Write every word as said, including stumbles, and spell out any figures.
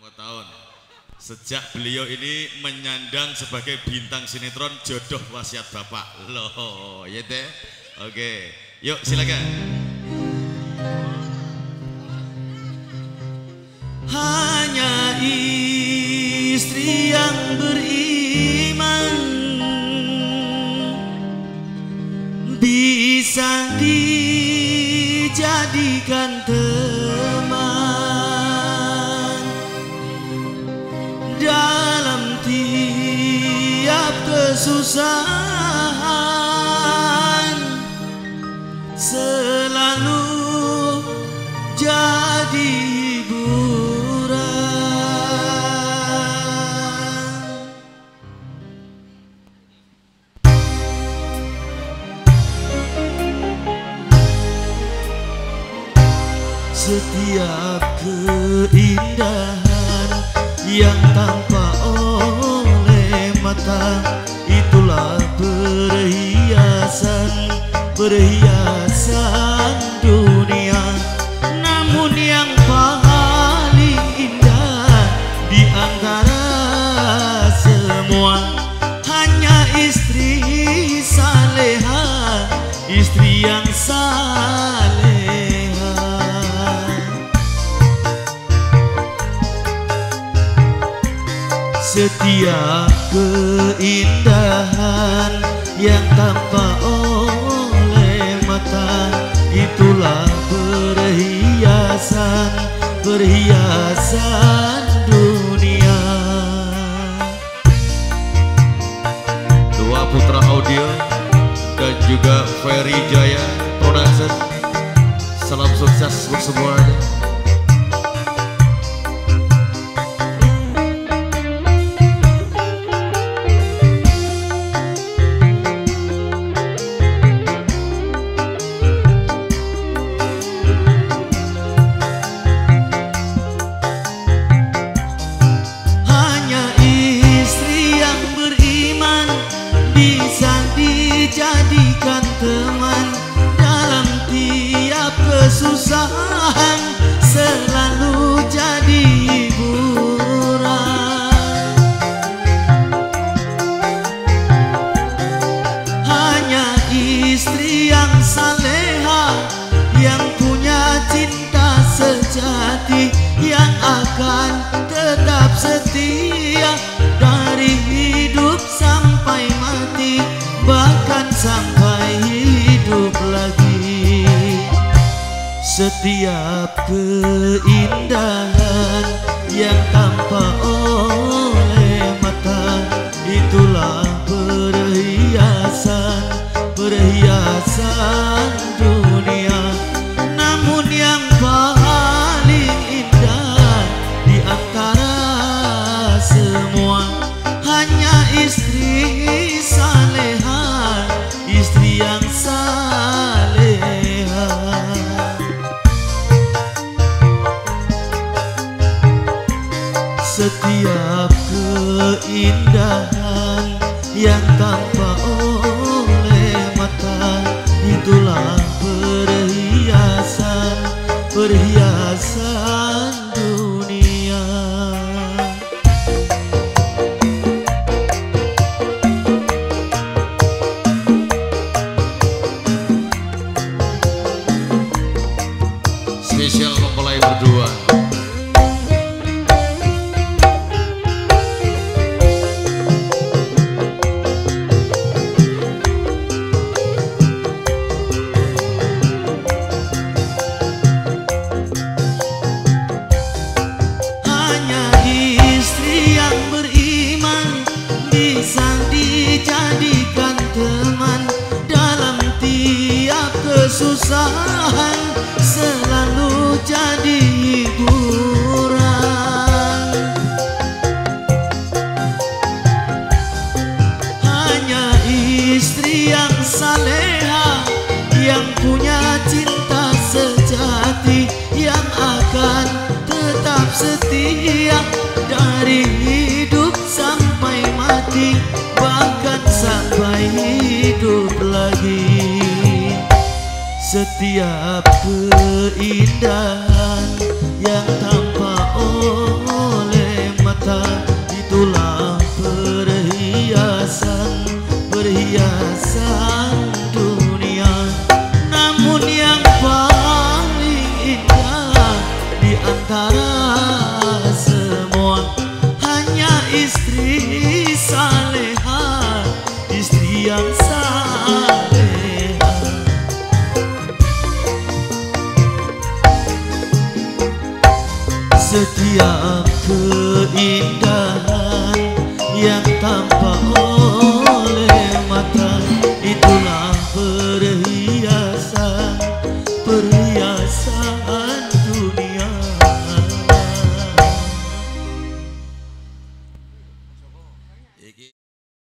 tahun sejak beliau ini menyandang sebagai bintang sinetron Jodoh Wasiat Bapak. Loh, ya teh. Oke, yuk silakan. Hanya istri yang beriman bisa dijadikan teman dalam tiap kesusahan, selalu jadi setiap keindahan yang tampak oleh mata, itulah perhiasan, perhiasan dunia. Namun yang paling indah di antara semua hanya istri saleha, istri yang saleha. Setiap keindahan yang tampak oleh mata, itulah perhiasan, perhiasan dunia. Dua Putra Audio dan juga Ferry Jaya Production, salam sukses untuk semuanya. Dijadikan teman dalam tiap kesusahan, selalu jadi hiburan. Hanya istri yang saleha, yang punya cinta sejati, yang akan tetap setia dari hidup sampai mati, bahkan sampai hidup lagi. Setiap keindahan yang tampak oleh mata, itulah perhiasan, perhiasan dunia. Namun yang paling indah di antara semua hanya istri saleha, istri yang saleha. Setiap keindahan yang tampak oleh mata, itulah perhiasan, perhiasan dunia. Spesial mempelai berdua. Hanya istri yang beriman bisa dijadikan teman dalam tiap kesusahan, selalu jadi hiburan. Hanya istri yang saleha, yang punya cinta sejati, yang akan tetap setia dari hidup sampai mati, bahkan sampai hidup lagi. Setiap keindahan yang tampak